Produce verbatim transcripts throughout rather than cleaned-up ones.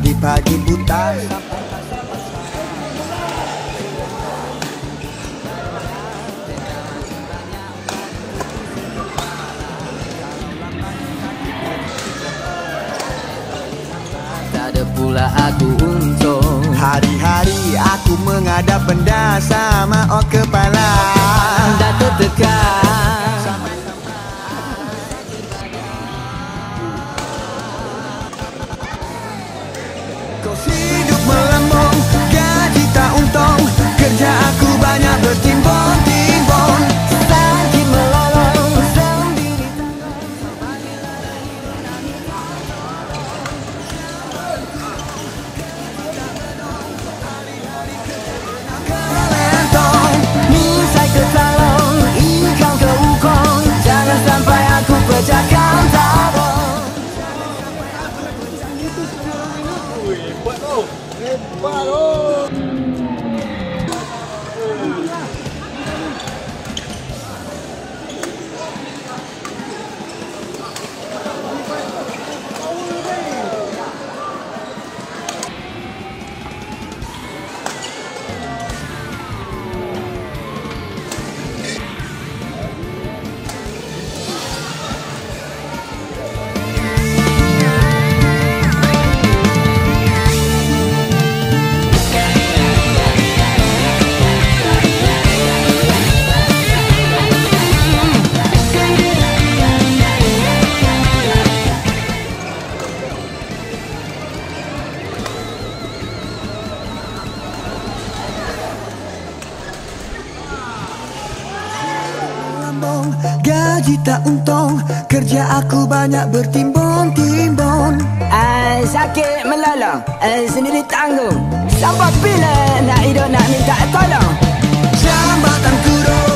pagi-pagi buta. Tak ada pula aku untung. Hari-hari aku menghadap benda sama oh kepala. Datuk tekan. Kau hidup melambung, gaji tak untung. Kerja aku banyak bertimbun-timbun. Sakit melolong sendiri. Kelentong, Musai ke talong, ikan ke ukong. Jangan sampai aku pecahkan tabung. gaji tak untung, kerja aku banyak bertimbun-timbun. Ay, sakit melolong, ay, sendiri tanggung. Sampai bila nak hidup nak minta tolong. Jambatan kurung.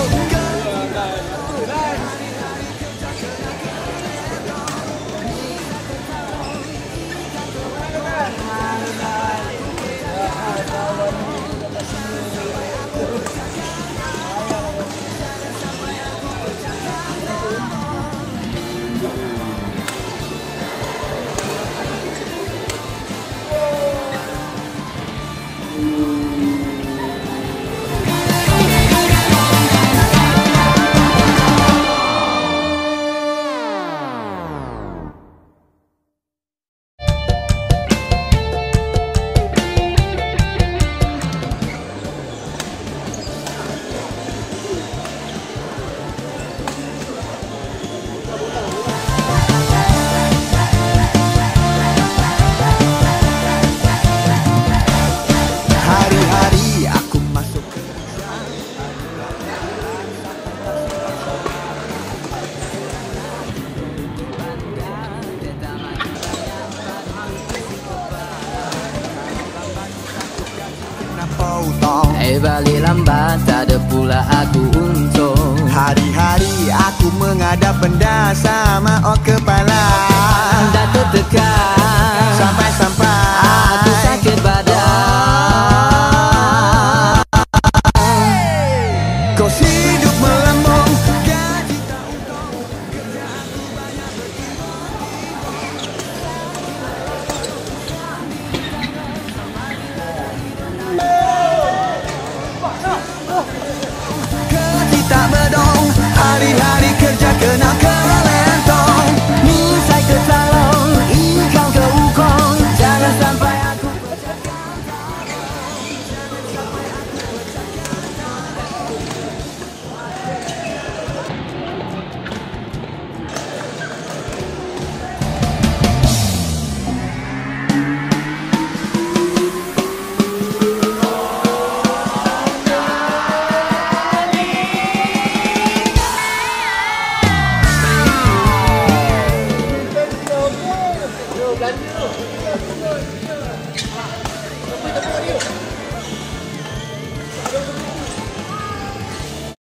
Eh balik lambat, tak ada pula aku untung. Hari-hari aku menghadap benda sama oh kepala. Datuk tekan sampai